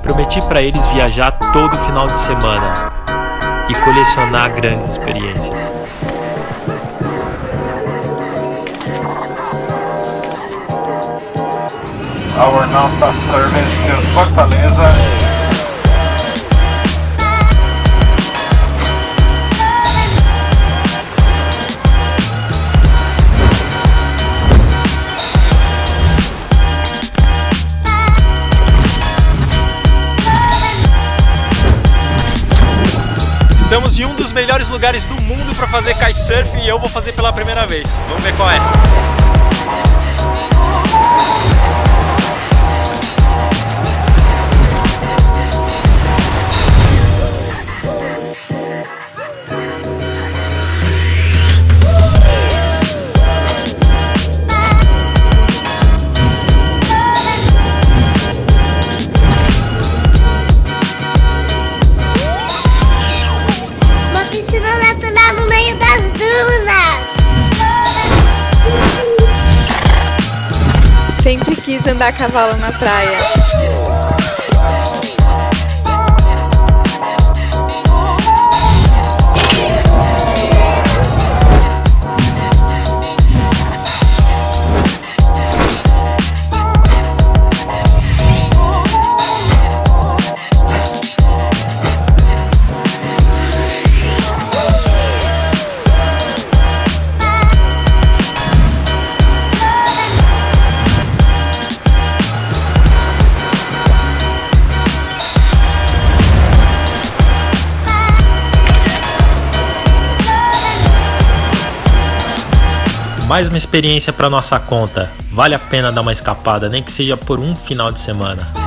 Prometi para eles viajar todo final de semana e colecionar grandes experiências. Our non-stop service to Fortaleza. Estamos em um dos melhores lugares do mundo para fazer kitesurf e eu vou fazer pela primeira vez. Vamos ver qual é. No meio das dunas. Sempre quis andar a cavalo na praia. Mais uma experiência para nossa conta. Vale a pena dar uma escapada, nem que seja por um final de semana.